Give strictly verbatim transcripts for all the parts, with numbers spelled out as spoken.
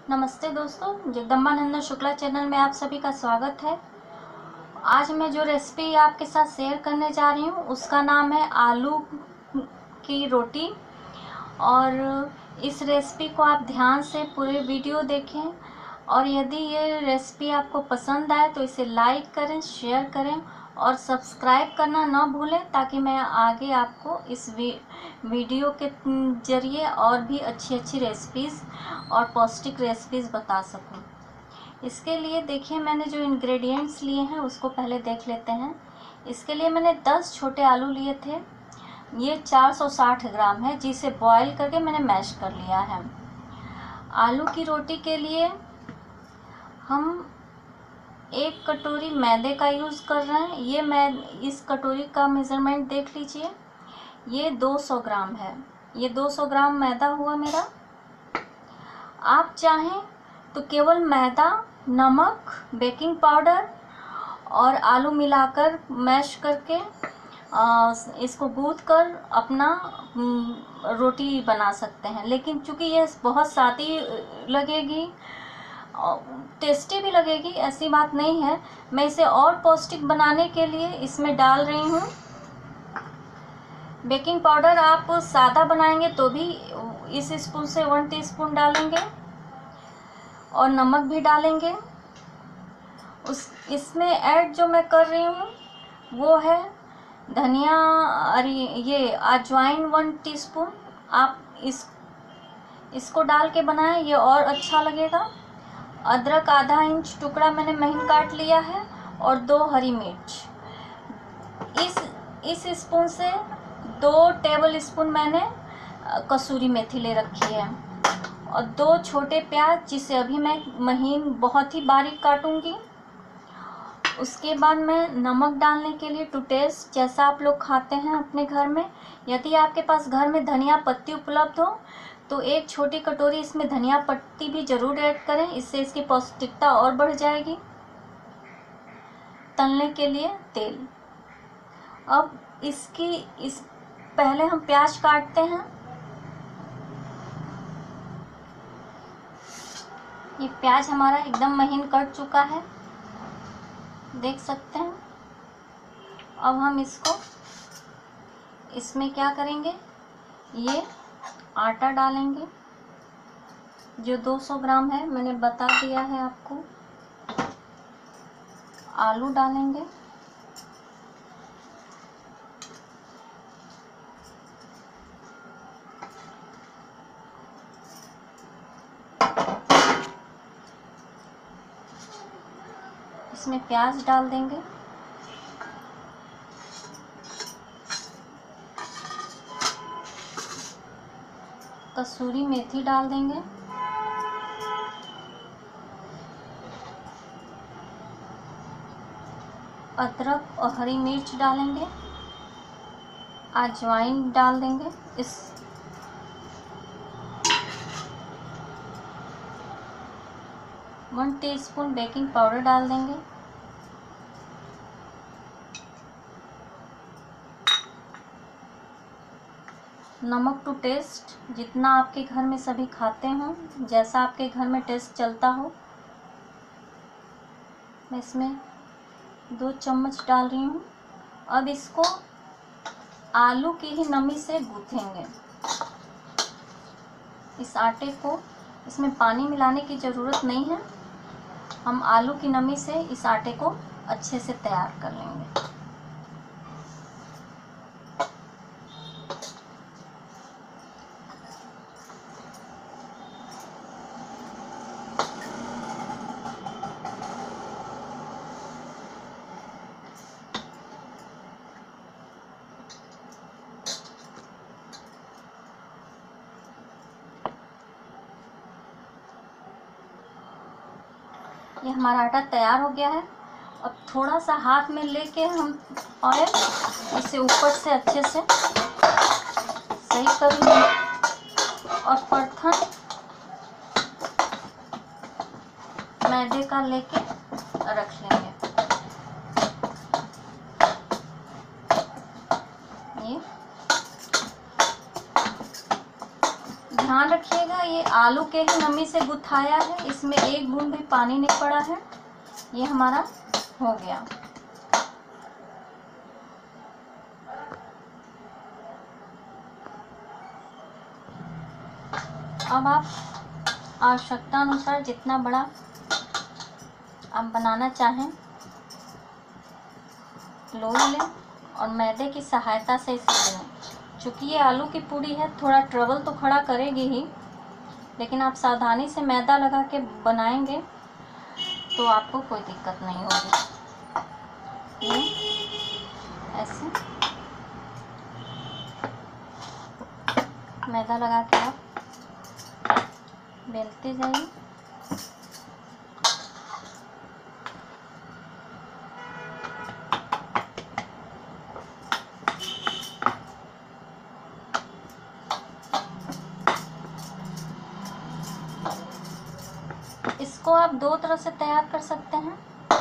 नमस्ते दोस्तों, जगदम्बा नंदन शुक्ला चैनल में आप सभी का स्वागत है। आज मैं जो रेसिपी आपके साथ शेयर करने जा रही हूँ उसका नाम है आलू की रोटी। और इस रेसिपी को आप ध्यान से पूरे वीडियो देखें और यदि ये रेसिपी आपको पसंद आए तो इसे लाइक करें, शेयर करें और सब्सक्राइब करना ना भूलें, ताकि मैं आगे आपको इस वीडियो के ज़रिए और भी अच्छी अच्छी रेसिपीज़ और पौष्टिक रेसिपीज़ बता सकूं। इसके लिए देखिए, मैंने जो इंग्रेडिएंट्स लिए हैं उसको पहले देख लेते हैं। इसके लिए मैंने दस छोटे आलू लिए थे। ये चार सौ साठ ग्राम है, जिसे बॉईल करके मैंने मैश कर लिया है। आलू की रोटी के लिए हम एक कटोरी मैदे का यूज़ कर रहे हैं। ये मैं इस कटोरी का मेज़रमेंट देख लीजिए, ये दो सौ ग्राम है। ये दो सौ ग्राम मैदा हुआ मेरा। आप चाहें तो केवल मैदा, नमक, बेकिंग पाउडर और आलू मिलाकर मैश करके आ, इसको गूँथ कर अपना रोटी बना सकते हैं। लेकिन चूँकि ये बहुत सादी लगेगी, टेस्टी भी लगेगी, ऐसी बात नहीं है। मैं इसे और पौष्टिक बनाने के लिए इसमें डाल रही हूँ बेकिंग पाउडर। आप सादा बनाएंगे तो भी इस स्पून से वन टीस्पून डालेंगे और नमक भी डालेंगे। उस इसमें ऐड जो मैं कर रही हूँ वो है धनिया, अरे ये अजवाइन वन टीस्पून। आप इस इसको डाल के बनाएं, ये और अच्छा लगेगा। अदरक आधा इंच टुकड़ा मैंने महीन काट लिया है और दो हरी मिर्च। इस इस स्पून से दो टेबल स्पून मैंने कसूरी मेथी ले रखी है और दो छोटे प्याज, जिसे अभी मैं महीन बहुत ही बारीक काटूंगी। उसके बाद मैं नमक डालने के लिए टू टेस्ट, जैसा आप लोग खाते हैं अपने घर में। यदि आपके पास घर में धनिया पत्ती उपलब्ध हो तो एक छोटी कटोरी इसमें धनिया पत्ती भी ज़रूर ऐड करें, इससे इसकी पौष्टिकता और बढ़ जाएगी। तलने के लिए तेल। अब इसकी इस पहले हम प्याज काटते हैं। ये प्याज हमारा एकदम महीन कट चुका है, देख सकते हैं। अब हम इसको इसमें क्या करेंगे, ये आटा डालेंगे जो दो सौ ग्राम है, मैंने बता दिया है आपको। आलू डालेंगे, इसमें प्याज डाल देंगे, कसूरी मेथी डाल देंगे, अदरक और हरी मिर्च डालेंगे, अजवाइन डाल देंगे, इस वन टीस्पून बेकिंग पाउडर डाल देंगे, नमक टू टेस्ट, जितना आपके घर में सभी खाते हों, जैसा आपके घर में टेस्ट चलता हो। मैं इसमें दो चम्मच डाल रही हूँ। अब इसको आलू की ही नमी से गूँथेंगे। इस आटे को, इसमें पानी मिलाने की ज़रूरत नहीं है, हम आलू की नमी से इस आटे को अच्छे से तैयार कर लेंगे। ये हमारा आटा तैयार हो गया है। अब थोड़ा सा हाथ में लेके हम ऑयल इसे ऊपर से अच्छे से सही करेंगे और परथन मैदे का लेके रख लेंगे। ये ध्यान रखिएगा, ये आलू के ही नमी से गुथाया है, इसमें एक बूंद भी पानी नहीं पड़ा है। ये हमारा हो गया। अब आप आवश्यकता अनुसार जितना बड़ा आप बनाना चाहें लोई लें और मैदे की सहायता से इसे लें। चूँकि ये आलू की पूड़ी है, थोड़ा ट्रबल तो खड़ा करेगी ही, लेकिन आप सावधानी से मैदा लगा के बनाएंगे तो आपको कोई दिक्कत नहीं होगी। ये ऐसे मैदा लगा के आप बेलते जाइए। इसको आप दो तरह से तैयार कर सकते हैं।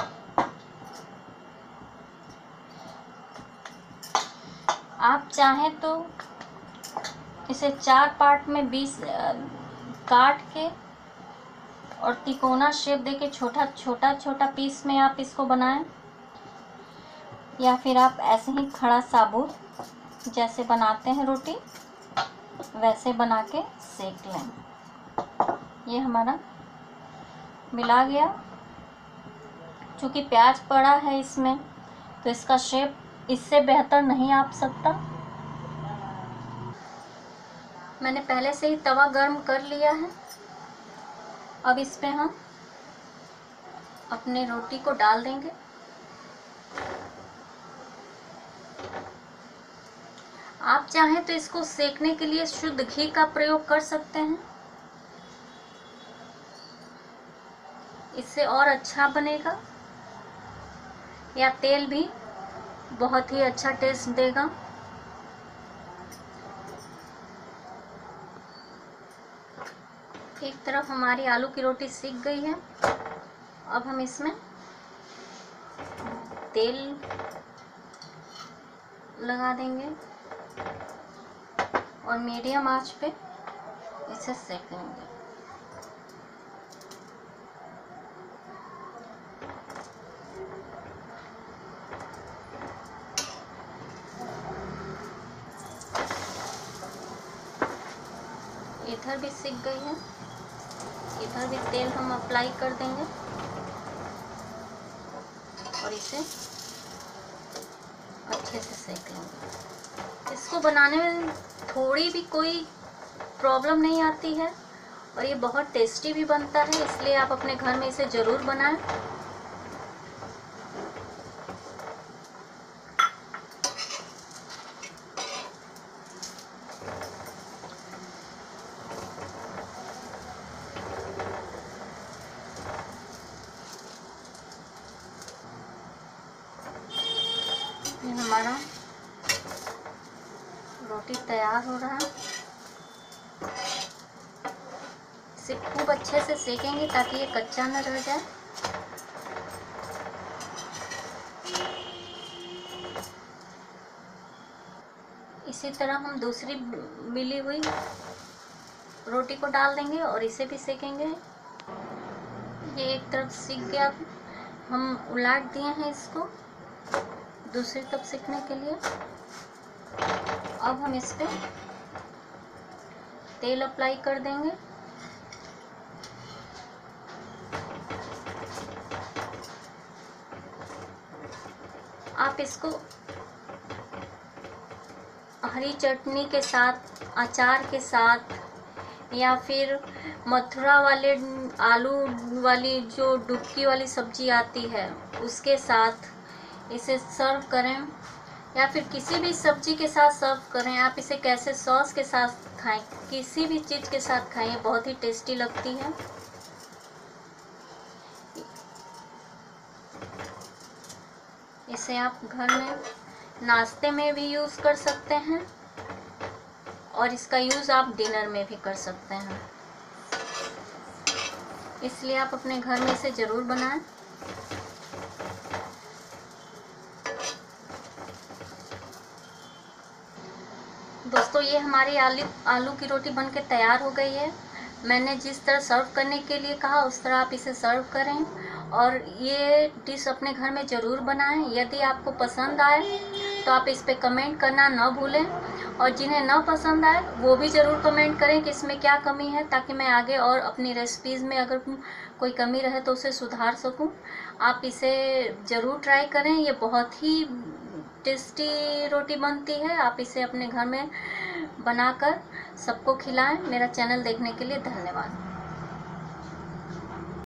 आप चाहें तो इसे चार पार्ट में बीस काट के और तिकोना शेप देके छोटा छोटा छोटा पीस में आप इसको बनाएं, या फिर आप ऐसे ही खड़ा साबुत जैसे बनाते हैं रोटी वैसे बना के सेक लें। ये हमारा मिला गया। चूँकि प्याज पड़ा है इसमें तो इसका शेप इससे बेहतर नहीं आ सकता। मैंने पहले से ही तवा गर्म कर लिया है। अब इस पे हम अपने रोटी को डाल देंगे। आप चाहें तो इसको सेकने के लिए शुद्ध घी का प्रयोग कर सकते हैं, इससे और अच्छा बनेगा, या तेल भी बहुत ही अच्छा टेस्ट देगा। एक तरफ हमारी आलू की रोटी सिक गई है। अब हम इसमें तेल लगा देंगे और मीडियम आंच पे इसे सेकेंगे। इधर भी सिक गई है, इधर भी तेल हम अप्लाई कर देंगे और इसे अच्छे से सेक लेंगे। इसको बनाने में थोड़ी भी कोई प्रॉब्लम नहीं आती है और ये बहुत टेस्टी भी बनता है, इसलिए आप अपने घर में इसे ज़रूर बनाएं। ये हमारा रोटी तैयार हो रहा है। इसे खूब अच्छे से सेकेंगे ताकि ये कच्चा न रह जाए। इसी तरह हम दूसरी मिली हुई रोटी को डाल देंगे और इसे भी सेकेंगे। ये एक तरफ सिक गया, हम उलट दिए हैं इसको दूसरी तरफ सेकने के लिए। अब हम इस पे तेल अप्लाई कर देंगे। आप इसको हरी चटनी के साथ, अचार के साथ, या फिर मथुरा वाले आलू वाली जो डुबकी वाली सब्जी आती है उसके साथ इसे सर्व करें, या फिर किसी भी सब्जी के साथ सर्व करें। आप इसे कैसे सॉस के साथ खाएं, किसी भी चीज़ के साथ खाएं, बहुत ही टेस्टी लगती है। इसे आप घर में नाश्ते में भी यूज़ कर सकते हैं और इसका यूज़ आप डिनर में भी कर सकते हैं, इसलिए आप अपने घर में इसे ज़रूर बनाएं। दोस्तों, ये हमारी आलू आलू की रोटी बनके तैयार हो गई है। मैंने जिस तरह सर्व करने के लिए कहा उस तरह आप इसे सर्व करें और ये डिश अपने घर में ज़रूर बनाएं। यदि आपको पसंद आए तो आप इस पे कमेंट करना ना भूलें, और जिन्हें ना पसंद आए वो भी ज़रूर कमेंट करें कि इसमें क्या कमी है, ताकि मैं आगे और अपनी रेसिपीज़ में अगर कोई कमी रहे तो उसे सुधार सकूं। आप इसे ज़रूर ट्राई करें, ये बहुत ही टेस्टी रोटी बनती है। आप इसे अपने घर में बनाकर सबको खिलाएं। मेरा चैनल देखने के लिए धन्यवाद।